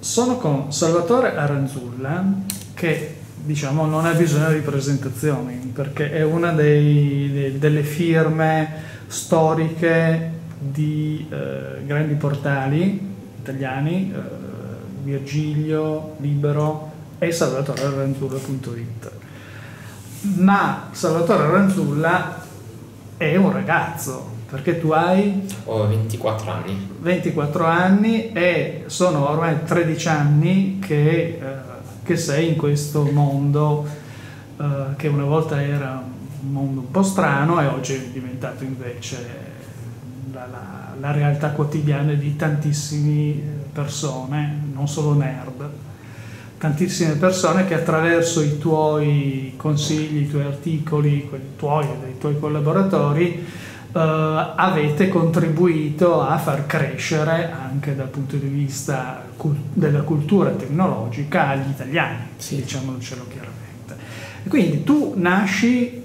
Sono con Salvatore Aranzulla, che diciamo non ha bisogno di presentazioni, perché è una delle firme storiche di grandi portali italiani, Virgilio, Libero e salvatorearanzulla.it. Ma Salvatore Aranzulla è un ragazzo, perché tu ho 24 anni. 24 anni e sono ormai 13 anni che sei in questo mondo che una volta era un mondo un po' strano e oggi è diventato invece la realtà quotidiana di tantissime persone, non solo nerd, tantissime persone che attraverso i tuoi consigli, i tuoi articoli, quelli tuoi e dei tuoi collaboratori, avete contribuito a far crescere anche dal punto di vista della cultura tecnologica agli italiani, sì. Diciamocelo chiaramente. E quindi tu nasci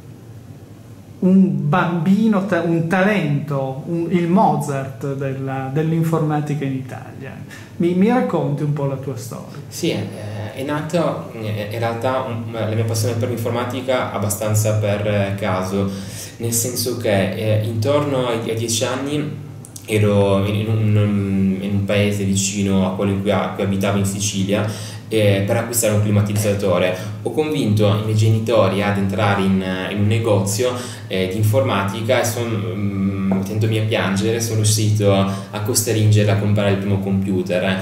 un bambino, un talento, il Mozart dell'informatica in Italia. Mi racconti un po' la tua storia? Sì, è nato in realtà la mia passione per l'informatica abbastanza per caso, nel senso che intorno ai 10 anni ero in un paese vicino a quello in cui abitavo in Sicilia per acquistare un climatizzatore. Ho convinto i miei genitori ad entrare in un negozio di informatica e mettendomi a piangere sono riuscito a costringere a comprare il primo computer.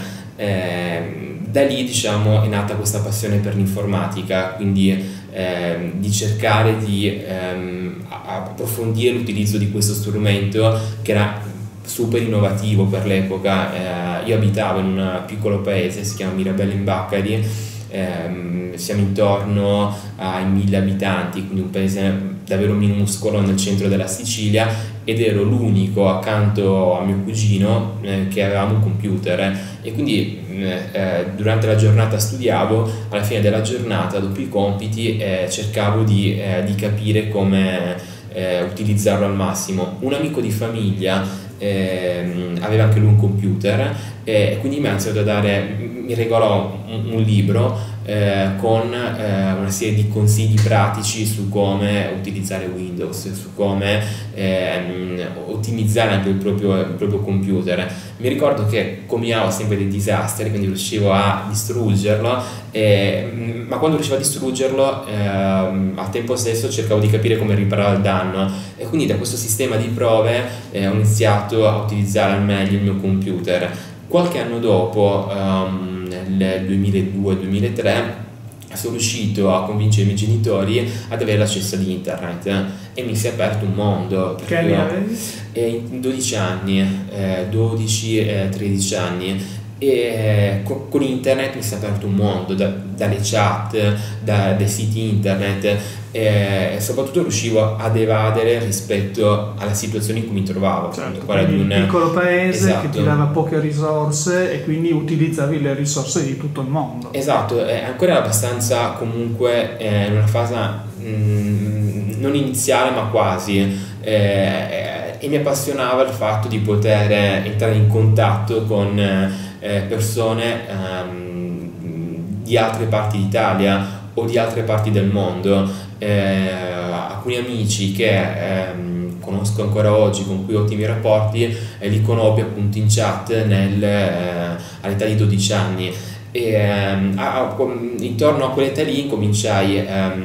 Da lì diciamo è nata questa passione per l'informatica, quindi di cercare di approfondire l'utilizzo di questo strumento che era super innovativo per l'epoca. Io abitavo in un piccolo paese, si chiama Mirabello in Baccari, siamo intorno ai 1000 abitanti, quindi un paese davvero minuscolo nel centro della Sicilia, ed ero l'unico accanto a mio cugino che avevamo un computer, e quindi durante la giornata studiavo, alla fine della giornata dopo i compiti cercavo di capire come utilizzarlo al massimo. Un amico di famiglia aveva anche lui un computer e quindi mi regalò un libro con una serie di consigli pratici su come utilizzare Windows, su come ottimizzare anche il proprio computer. Mi ricordo che combinavo sempre dei disastri, quindi riuscivo a distruggerlo, ma quando riuscivo a distruggerlo al tempo stesso cercavo di capire come riparare il danno, e quindi da questo sistema di prove ho iniziato a utilizzare al meglio il mio computer. Qualche anno dopo, nel 2002-2003, sono riuscito a convincere i miei genitori ad avere l'accesso ad internet e mi si è aperto un mondo. Che anni avevi? In 12 anni, 12-13 anni, e con internet mi si è aperto un mondo, dalle chat, dai siti internet, e soprattutto riuscivo ad evadere rispetto alla situazione in cui mi trovavo, certo, quella di un piccolo paese, esatto, che ti dava poche risorse e quindi utilizzavi le risorse di tutto il mondo. Esatto, ancora abbastanza comunque in una fase non iniziale ma quasi, e mi appassionava il fatto di poter entrare in contatto con persone di altre parti d'Italia o di altre parti del mondo. Alcuni amici che conosco ancora oggi, con cui ho ottimi rapporti, li conobbi appunto in chat all'età di 12 anni, e intorno a quell'età lì cominciai,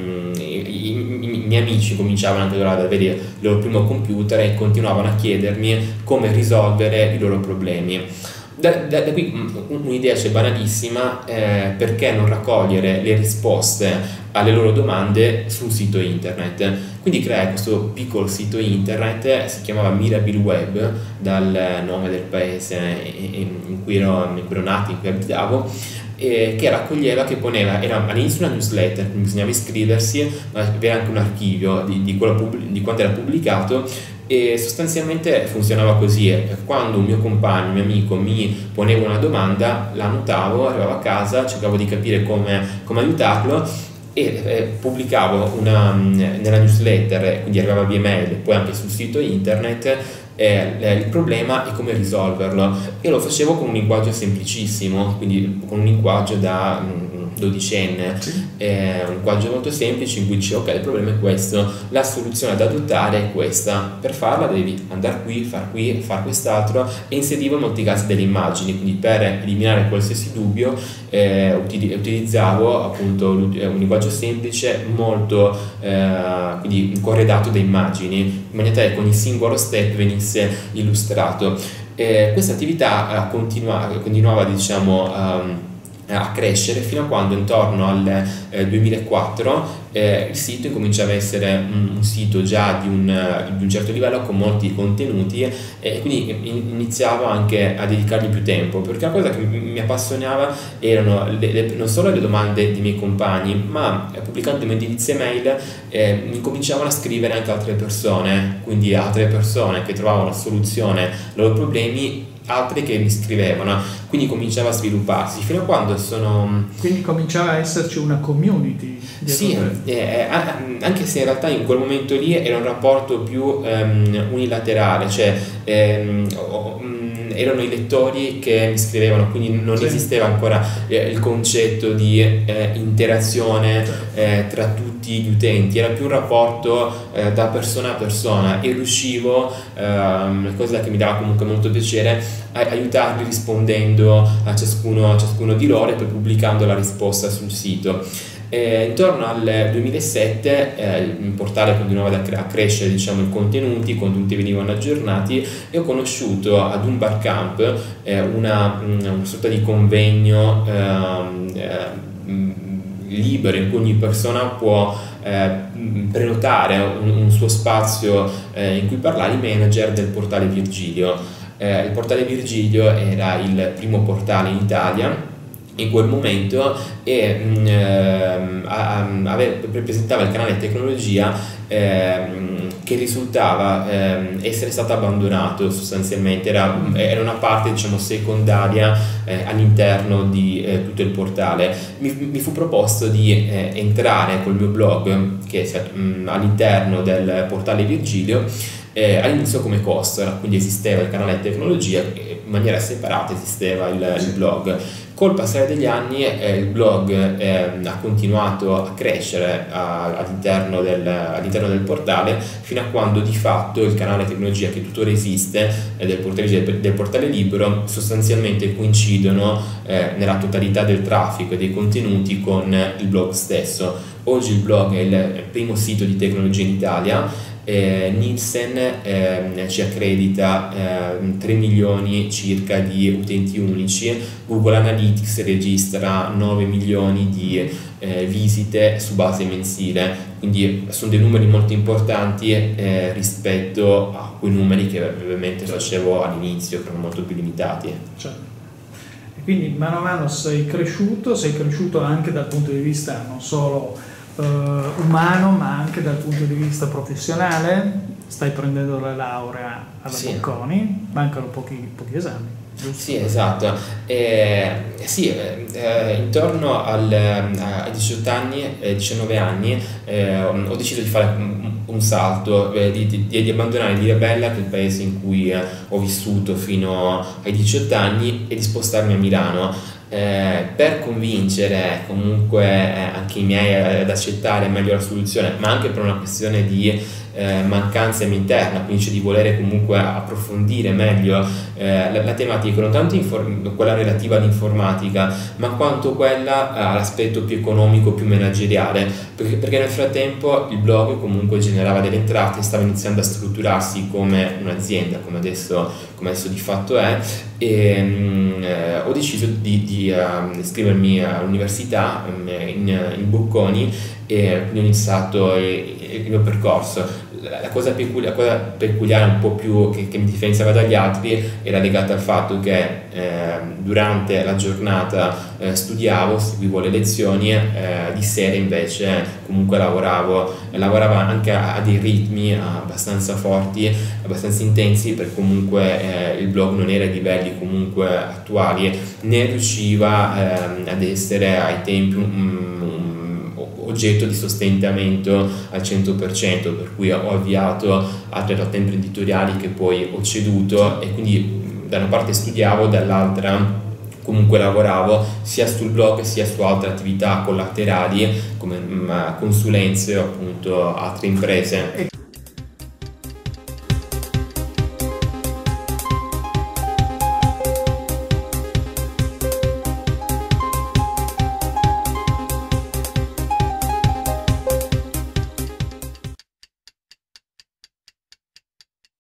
i miei amici cominciavano anche loro ad avere il loro primo computer e continuavano a chiedermi come risolvere i loro problemi. Da qui un'idea banalissima, perché non raccogliere le risposte alle loro domande sul sito internet. Quindi creai questo piccolo sito internet, si chiamava Mirabile Web, dal nome del paese in cui ero nato, in cui abitavo, che raccoglieva, che poneva, era all'inizio una newsletter, quindi bisognava iscriversi, ma aveva anche un archivio di quanto era pubblicato. E sostanzialmente funzionava così: quando un mio compagno, un mio amico mi poneva una domanda, la annotavo, arrivavo a casa, cercavo di capire come aiutarlo, e pubblicavo nella newsletter, quindi arrivava via mail, poi anche sul sito internet, il problema e come risolverlo. Io lo facevo con un linguaggio semplicissimo, quindi con un linguaggio da dodicenne, un linguaggio molto semplice in cui dice ok, il problema è questo, la soluzione da adottare è questa, per farla devi andare qui, far quest'altro, e inserivo in molti casi delle immagini, quindi per eliminare qualsiasi dubbio utilizzavo appunto un linguaggio semplice molto quindi corredato da immagini, in maniera tale che ogni singolo step venisse illustrato. Questa attività continuava diciamo a crescere fino a quando intorno al 2004 il sito incominciava a essere un sito già di un certo livello con molti contenuti, e quindi iniziavo anche a dedicargli più tempo, perché la cosa che mi appassionava erano non solo le domande dei miei compagni, ma pubblicando le indirizzi email mi cominciavano a scrivere anche altre persone, quindi altre persone che trovavano una soluzione ai loro problemi, altri che mi scrivevano, quindi cominciava a svilupparsi fino a quando Quindi cominciava a esserci una community. Sì, anche se in realtà in quel momento lì era un rapporto più unilaterale, cioè erano i lettori che mi scrivevano, quindi non esisteva ancora il concetto di interazione tra tutti gli utenti, era più un rapporto da persona a persona, e riuscivo, cosa che mi dava comunque molto piacere, a aiutarli rispondendo a ciascuno di loro e poi pubblicando la risposta sul sito. Intorno al 2007 il portale continuava a crescere, diciamo, i contenuti venivano aggiornati, e ho conosciuto ad un barcamp una sorta di convegno libero in cui ogni persona può prenotare un suo spazio in cui parlare, i manager del portale Virgilio. Il portale Virgilio era il primo portale in Italia in quel momento, e rappresentava il canale tecnologia che risultava essere stato abbandonato sostanzialmente, era una parte, diciamo, secondaria all'interno di tutto il portale. Mi fu proposto di entrare col mio blog che all'interno del portale Virgilio, all'inizio come customer, quindi esisteva il canale tecnologia e in maniera separata esisteva il blog. Col passare degli anni il blog ha continuato a crescere all'interno del portale, fino a quando di fatto il canale tecnologia, che tuttora esiste, del portale libero, sostanzialmente coincidono nella totalità del traffico e dei contenuti con il blog stesso. Oggi il blog è il primo sito di tecnologia in Italia. Nielsen ci accredita 3 milioni circa di utenti unici, Google Analytics registra 9 milioni di visite su base mensile, quindi sono dei numeri molto importanti rispetto a quei numeri che ovviamente facevo all'inizio, che erano molto più limitati. Certo. E quindi mano a mano sei cresciuto anche dal punto di vista non solo umano, ma anche dal punto di vista professionale. Stai prendendo la laurea alla Bocconi, mancano pochi esami, giusto? Sì, esatto. Intorno ai 18 anni, 19 anni, ho deciso di fare un salto, di abbandonare Mirabella, che è il paese in cui ho vissuto fino ai 18 anni, e di spostarmi a Milano. Per convincere comunque anche i miei ad accettare meglio la soluzione, ma anche per una questione di mancanza interna, quindi di volere comunque approfondire meglio la tematica, non tanto quella relativa all'informatica, ma quanto quella all'aspetto più economico, più manageriale, perché nel frattempo il blog comunque generava delle entrate, stava iniziando a strutturarsi come un'azienda, come adesso di fatto è, e ho deciso di iscrivermi all'università in Bocconi, e quindi ho iniziato il mio percorso. La cosa peculiare un po' più che mi differenziava dagli altri era legata al fatto che durante la giornata studiavo, seguivo le lezioni, di sera invece comunque lavoravo anche a dei ritmi abbastanza forti, abbastanza intensi, perché comunque il blog non era ai livelli comunque attuali, né riusciva ad essere ai tempi oggetto di sostentamento al 100%, per cui ho avviato altre realtà imprenditoriali che poi ho ceduto, e quindi da una parte studiavo, dall'altra comunque lavoravo sia sul blog sia su altre attività collaterali come consulenze o appunto altre imprese.